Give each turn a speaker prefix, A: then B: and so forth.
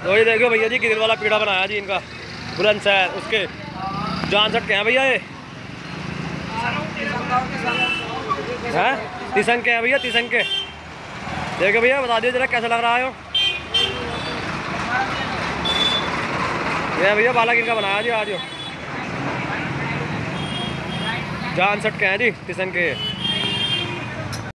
A: तो ये देखो भैया जी गिरिल वाला पीड़ा बनाया जी इनका बुलंदशहर उसके जान सट के हैं भैया ये हैं तिसंग के हैं भैया तिसंग के। देखो भैया बता दिए जरा कैसा लग रहा है ये भैया बालक इनका बनाया जी आज जान सट के हैं जी तिसंग के।